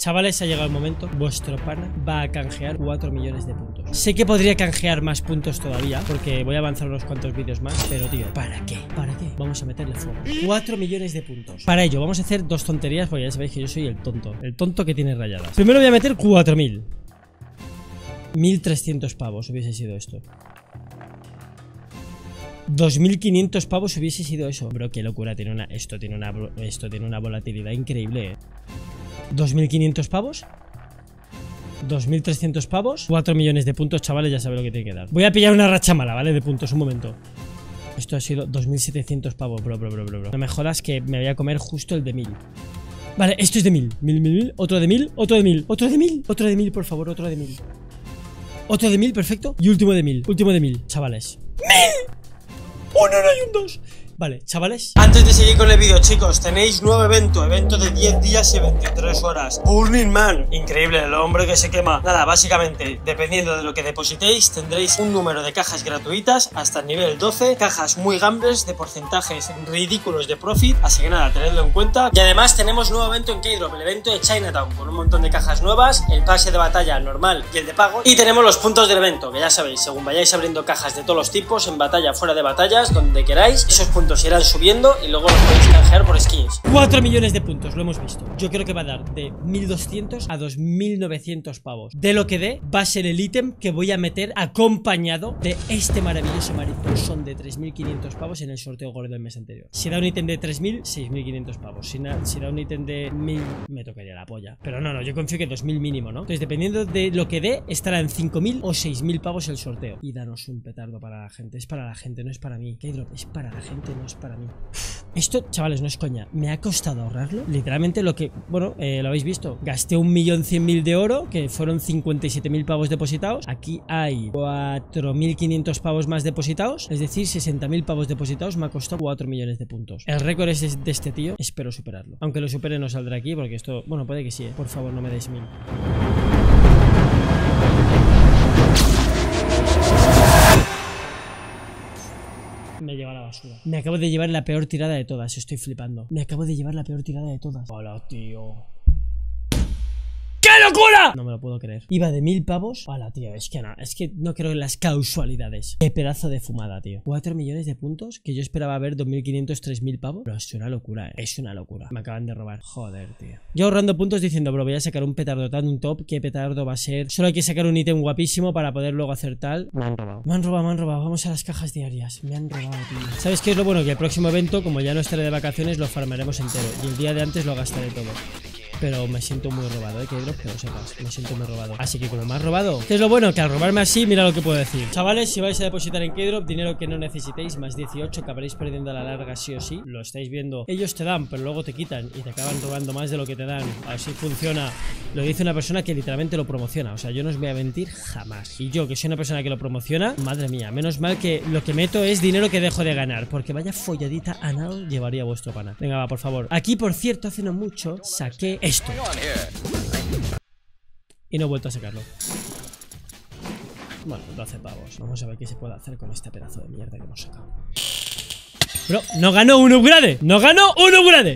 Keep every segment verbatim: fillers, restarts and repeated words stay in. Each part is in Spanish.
Chavales, ha llegado el momento. Vuestro pana va a canjear cuatro millones de puntos. Sé que podría canjear más puntos todavía, porque voy a avanzar unos cuantos vídeos más. Pero tío, ¿para qué? ¿Para qué? Vamos a meterle fuego. cuatro millones de puntos. Para ello, vamos a hacer dos tonterías, porque ya sabéis que yo soy el tonto. El tonto que tiene rayadas. Primero voy a meter cuatro mil. mil trescientos pavos hubiese sido esto. dos mil quinientos pavos hubiese sido eso. Bro, qué locura. Tiene una, esto, tiene una, esto tiene una volatilidad increíble, eh. dos mil quinientos pavos, dos mil trescientos pavos, cuatro millones de puntos, chavales, ya sabéis lo que tiene que dar. Voy a pillar una racha mala, ¿vale? De puntos, un momento. Esto ha sido dos mil setecientos pavos, bro, bro, bro, bro, bro. No me jodas que me voy a comer justo el de mil. Vale, esto es de mil, mil, mil, mil, otro de mil, otro de mil, otro de mil, otro de mil, por favor, otro de mil. Otro de mil, perfecto. Y último de mil, último de mil, chavales. ¡Mil! ¡Un uno y un dos! Vale, chavales, antes de seguir con el vídeo, chicos, tenéis nuevo evento, evento de diez días y veintitrés horas. Burning Man, increíble, el hombre que se quema. Nada, básicamente, dependiendo de lo que depositéis, tendréis un número de cajas gratuitas hasta el nivel doce, cajas muy gambles de porcentajes ridículos de profit, así que nada, tenedlo en cuenta. Y además tenemos nuevo evento en Keydrop, el evento de Chinatown, con un montón de cajas nuevas, el pase de batalla normal y el de pago, y tenemos los puntos del evento, que ya sabéis, según vayáis abriendo cajas de todos los tipos, en batalla, fuera de batallas, donde queráis, esos puntos irán subiendo y luego los podéis canjear por skins. cuatro millones de puntos, lo hemos visto. Yo creo que va a dar de mil doscientos a dos mil novecientos pavos. De lo que dé, va a ser el ítem que voy a meter acompañado de este maravilloso mariposón de tres mil quinientos pavos en el sorteo gordo del mes anterior. Si da un ítem de tres mil, seis mil quinientos pavos. Si, na, si da un ítem de mil, me tocaría la polla. Pero no, no, yo confío que dos mil mínimo, ¿no? Entonces, dependiendo de lo que dé, estará en cinco mil o seis mil pavos el sorteo. Y danos un petardo para la gente. Es para la gente, no es para mí. Keydrop es para la gente, no es para mí. Esto, chavales, no es coña. Me ha costado ahorrarlo. Literalmente lo que, bueno, eh, lo habéis visto. Gasté un millón cien mil de oro, que fueron cincuenta y siete mil pavos depositados. Aquí hay cuatro mil quinientos pavos más depositados. Es decir, sesenta mil pavos depositados. Me ha costado cuatro millones de puntos. El récord es de este tío. Espero superarlo. Aunque lo supere no saldrá aquí, porque esto, bueno, puede que sí, eh. Por favor, no me deis mil. Me lleva a la basura. Me acabo de llevar la peor tirada de todas. Estoy flipando. Me acabo de llevar la peor tirada de todas. Hola, tío. ¡Qué locura! No me lo puedo creer. Iba de mil pavos. Hola, tío. Es que no. Es que no creo en las causalidades. Qué pedazo de fumada, tío. cuatro millones de puntos. Que yo esperaba ver dos mil quinientos, tres mil pavos. Pero es una locura, eh. Es una locura. Me acaban de robar. Joder, tío. Yo ahorrando puntos diciendo, bro, voy a sacar un petardo tan un top. ¿Qué petardo va a ser? Solo hay que sacar un ítem guapísimo para poder luego hacer tal. Me han robado. Me han robado, me han robado. Vamos a las cajas diarias. Me han robado, tío. ¿Sabes qué es lo bueno? Que el próximo evento, como ya no estaré de vacaciones, lo farmaremos entero. Y el día de antes lo gastaré todo. Pero me siento muy robado, eh, Keydrop, que lo sepas. Me siento muy robado. Así que como me has robado, ¿qué es lo bueno? Que al robarme así, mira lo que puedo decir. Chavales, si vais a depositar en Keydrop, dinero que no necesitéis, más dieciocho, acabaréis perdiendo a la larga sí o sí. Lo estáis viendo. Ellos te dan, pero luego te quitan y te acaban robando más de lo que te dan. Así funciona. Lo dice una persona que literalmente lo promociona. O sea, yo no os voy a mentir jamás. Y yo, que soy una persona que lo promociona, madre mía, menos mal que lo que meto es dinero que dejo de ganar. Porque vaya folladita anal llevaría vuestro pana. Venga, va, por favor. Aquí, por cierto, hace no mucho saqué esto. Y no he vuelto a sacarlo. Bueno, doce pavos. Vamos a ver qué se puede hacer con este pedazo de mierda que hemos sacado. Bro, no ganó un upgrade. No ganó un upgrade.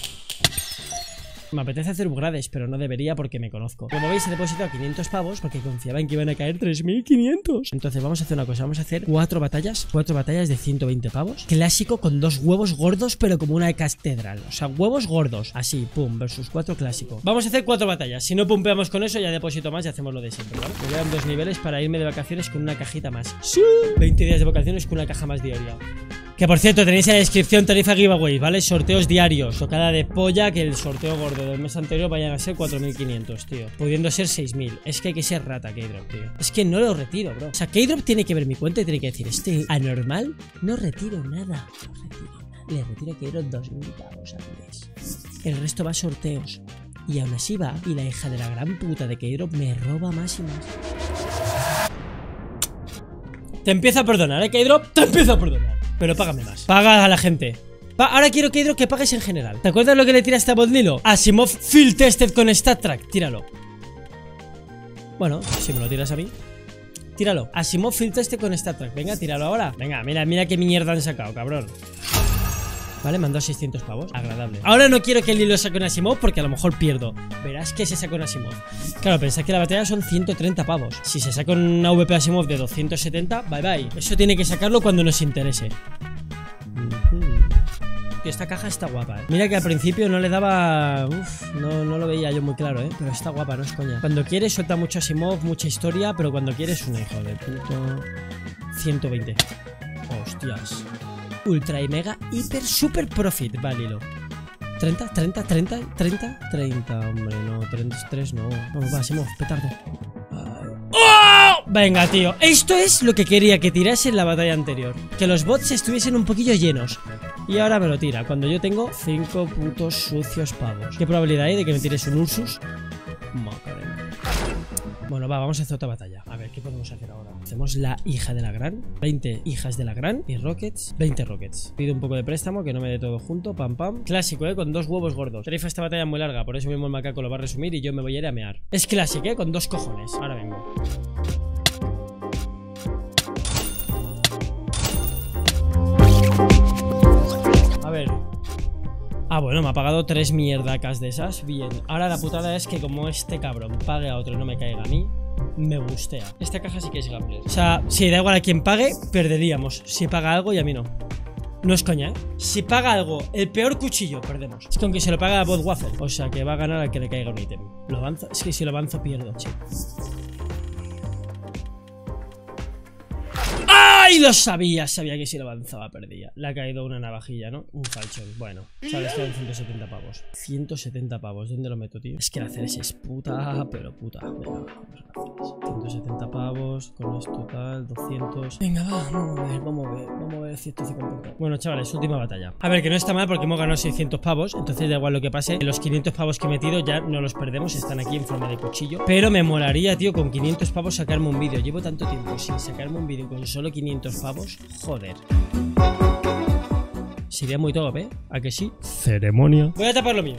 Me apetece hacer upgrades, pero no debería porque me conozco. Como veis, he depositado quinientos pavos porque confiaba en que iban a caer tres mil quinientos. Entonces vamos a hacer una cosa, vamos a hacer cuatro batallas. Cuatro batallas de ciento veinte pavos. Clásico con dos huevos gordos, pero como una catedral. O sea, huevos gordos. Así, pum, versus cuatro clásico. Vamos a hacer cuatro batallas. Si no pumpeamos con eso, ya deposito más y hacemos lo de siempre, ¿vale? Me quedan dos niveles para irme de vacaciones con una cajita más. ¡Sí! veinte días de vacaciones con una caja más diaria. Que por cierto, tenéis en la descripción tarifa giveaway, ¿vale? Sorteos diarios, tocada de polla, que el sorteo gordo del mes anterior vayan a ser cuatro mil quinientos, tío. Pudiendo ser seis mil. Es que hay que ser rata, Keydrop, tío. Es que no lo retiro, bro. O sea, Keydrop tiene que ver mi cuenta y tiene que decir, este anormal, no retiro nada. No retiro nada. Le retiro a Keydrop dos mil pavos al mes. El resto va a sorteos. Y aún así va, y la hija de la gran puta de Keydrop me roba más y más. Te empiezo a perdonar, ¿eh, Keydrop? Te empiezo a perdonar. Pero págame más. Paga a la gente. Pa Ahora quiero, Keydrop, que pagues en general. ¿Te acuerdas lo que le tiraste a Bodlilo? Asimov Field Tested con StatTrack. Tíralo. Bueno, si me lo tiras a mí. Tíralo. Asimov Field Tested con StatTrack. Venga, tíralo ahora. Venga, mira, mira qué mierda han sacado, cabrón. Vale, me han dado seiscientos pavos. Agradable. Ahora no quiero que el hilo saque un Asimov porque a lo mejor pierdo. Verás que se saca un Asimov. Claro, pensad que la batalla son ciento treinta pavos. Si se saca una A V P Asimov de doscientos setenta, bye bye. Eso tiene que sacarlo cuando nos interese. Uh-huh. Esta caja está guapa, ¿eh? Mira que al principio no le daba... Uf, no, no lo veía yo muy claro, ¿eh? Pero está guapa, no es coña. Cuando quieres suelta mucho Asimov, mucha historia, pero cuando quieres un hijo de puto... ciento veinte. Hostias. Ultra y mega hiper super profit. Vale, hilo. treinta, treinta, treinta, treinta, treinta. Hombre, no, treinta y tres no. Vamos, va, Asimov, petardo. ¡Oh! Venga, tío. Esto es lo que quería que tirase en la batalla anterior. Que los bots estuviesen un poquillo llenos. Y ahora me lo tira, cuando yo tengo cinco putos sucios pavos. ¿Qué probabilidad hay de que me tires un Ursus? Macarena. Bueno, va, vamos a hacer otra batalla. A ver, ¿qué podemos hacer ahora? Hacemos la hija de la gran. veinte hijas de la gran. Y rockets. veinte rockets. Pido un poco de préstamo, que no me dé todo junto. Pam, pam. Clásico, ¿eh? Con dos huevos gordos. Tarifa esta batalla es muy larga, por eso mismo el macaco lo va a resumir y yo me voy a ir a mear. Es clásico, ¿eh? Con dos cojones. Ahora vengo. A ver. Ah, bueno, me ha pagado tres mierdacas de esas. Bien. Ahora la putada es que como este cabrón pague a otro y no me caiga a mí, me gustea. Esta caja sí que es gambler. O sea, si da igual a quien pague, perderíamos. Si paga algo y a mí no. No es coña, ¿eh? Si paga algo, el peor cuchillo, perdemos. Es que aunque se lo paga a Bot Waffle. O sea, que va a ganar al que le caiga un ítem. ¿Lo avanzo? Es que si lo avanzo pierdo, sí. ¡Ay! Lo sabía, sabía que si lo avanzaba perdía. Le ha caído una navajilla, ¿no? Un falchón. Bueno, sabes que eran ciento setenta pavos. ciento setenta pavos, ¿dónde lo meto, tío? Es que la Ceres es puta, pero puta. Venga, vamos a ciento setenta pavos. Con esto tal, doscientos. Venga, va, vamos a ver, vamos a ver. Vamos a ver ciento cincuenta. Bueno, chavales, última batalla. A ver, que no está mal porque hemos ganado seiscientos pavos. Entonces da igual lo que pase. Los quinientos pavos que he metido ya no los perdemos. Están aquí en forma de cuchillo. Pero me molaría, tío, con quinientos pavos sacarme un vídeo. Llevo tanto tiempo sin sacarme un vídeo con solo quinientos pavos, joder. Sería muy top, ¿eh? ¿A que sí? Ceremonia. Voy a tapar lo mío.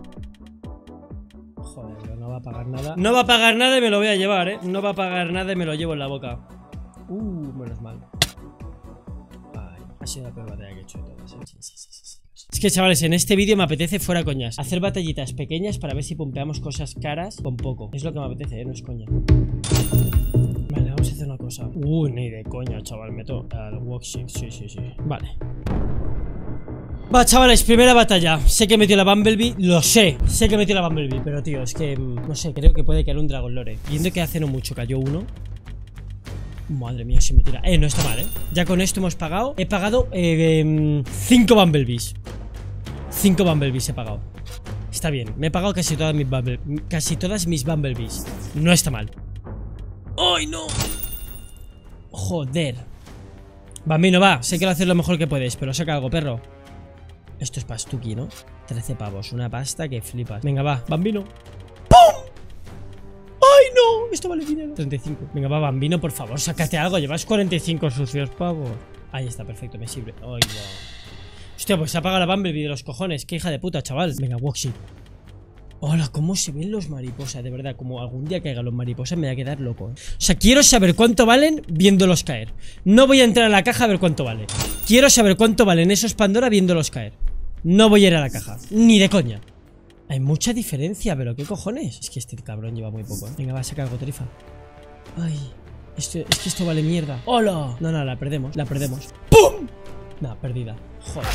Joder, pero no va a pagar nada. No va a pagar nada y me lo voy a llevar, ¿eh? No va a pagar nada y me lo llevo en la boca. Uh, menos mal. Ay, ha sido la peor batalla que he hecho de todas, ¿eh? Sí, sí, sí, sí, sí. Es que, chavales, en este vídeo me apetece, fuera coñas, hacer batallitas pequeñas para ver si pompeamos cosas caras con poco. Es lo que me apetece, ¿eh? No es coña. Vale, vamos a hacer una cosa. Uy, ni de coña, chaval. Meto al worksheet. Sí, sí, sí. Vale. Va, chavales, primera batalla. Sé que metió la Bumblebee. Lo sé. Sé que metió la Bumblebee. Pero, tío, es que... No sé, creo que puede caer un Dragon Lore. Viendo que hace no mucho cayó uno. Madre mía, si me tira. Eh, no está mal, ¿eh? Ya con esto hemos pagado. He pagado eh, cinco Bumblebees. Cinco Bumblebees he pagado. Está bien. Me he pagado casi todas mis Bumble... Casi todas mis Bumblebees. No está mal. ¡Ay, no! Joder. Bambino, va. Sé que lo haces lo mejor que puedes, pero saca algo, perro. Esto es pastuki, ¿no? trece pavos. Una pasta que flipas. Venga, va. Bambino. ¡Pum! ¡Ay, no! Esto vale dinero. treinta y cinco. Venga, va, Bambino, por favor. Sácate algo. Llevas cuarenta y cinco sucios pavos. Ahí está, perfecto. Me sirve. ¡Ay, va! Hostia, pues se ha apagado la Bumblebee de los cojones. Qué hija de puta, chaval. Venga, Woxy. Hola, cómo se ven los mariposas, de verdad. Como algún día caigan los mariposas me voy a quedar loco, ¿eh? O sea, quiero saber cuánto valen viéndolos caer. No voy a entrar a la caja a ver cuánto vale. Quiero saber cuánto valen esos Pandora viéndolos caer. No voy a ir a la caja, ni de coña. Hay mucha diferencia, pero ¿qué cojones? Es que este cabrón lleva muy poco, ¿eh? Venga, va a sacar algo, tarifa. Ay, esto, es que esto vale mierda. ¡Hola! No, no, la perdemos, la perdemos. ¡Pum! Nah, perdida. Joder.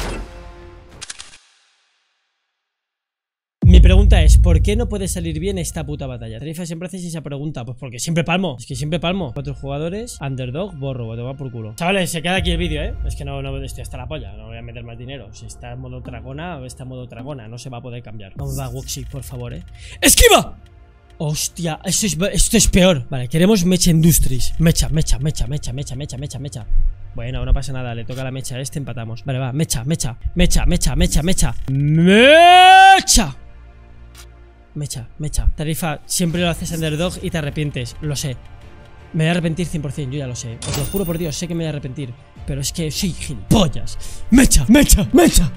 Mi pregunta es, ¿por qué no puede salir bien esta puta batalla? Tarifa siempre haces esa pregunta. Pues porque siempre palmo. Es que siempre palmo. Cuatro jugadores, underdog, borro, te va por culo. Chavales, se queda aquí el vídeo, ¿eh? Es que no, no estoy hasta la polla. No voy a meter más dinero. Si está en modo dragona o está en modo dragona, no se va a poder cambiar. Vamos, va, Woxy, por favor, ¿eh? ¡Esquiva! Hostia, esto es, esto es peor. Vale, queremos Mecha Industries. Mecha, mecha, mecha, mecha, mecha, mecha, mecha, mecha. Bueno, no pasa nada, le toca la mecha a este, empatamos. Vale, va, mecha, mecha, mecha, mecha, mecha, mecha. ¡Mecha! Mecha, mecha. Tarifa, siempre lo haces underdog y te arrepientes. Lo sé. Me voy a arrepentir cien por cien, yo ya lo sé. Os lo juro por Dios, sé que me voy a arrepentir. Pero es que sí, gilipollas. Mecha, mecha, mecha.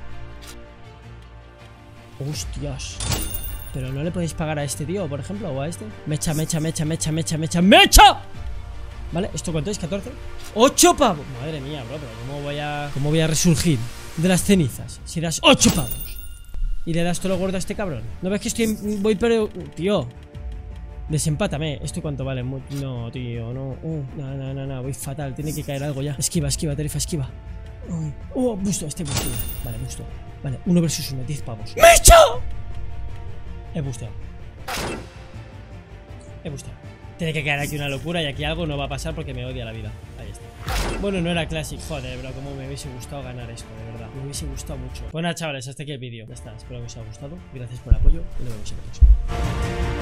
Hostias. Pero no le podéis pagar a este tío, por ejemplo, o a este. Mecha, mecha, mecha, mecha, mecha, mecha, mecha. Vale, ¿esto cuánto es? ¿catorce? ¡ocho pavos! Madre mía, bro, pero ¿cómo voy a, cómo voy a resurgir? de las cenizas. Si das ocho pavos y le das todo lo gordo a este cabrón. ¿No ves que estoy en... voy pero... Tío, desempátame. ¿Esto cuánto vale? No, tío, no. Uh, no, no, no, no, voy fatal. Tiene que caer algo ya. Esquiva, esquiva, Tarifa, esquiva. Uy. Oh, busto, este busto. Vale, busto. Vale, uno versus uno, diez pavos. ¡Mecha! He busteado. He busteado. Tiene que caer aquí una locura y aquí algo no va a pasar porque me odia la vida. Ahí está. Bueno, no era Classic. Joder, bro, como me hubiese gustado ganar esto, de verdad. Me hubiese gustado mucho. Bueno, chavales, hasta aquí el vídeo. Ya está, espero que os haya gustado. Gracias por el apoyo y nos vemos en el próximo.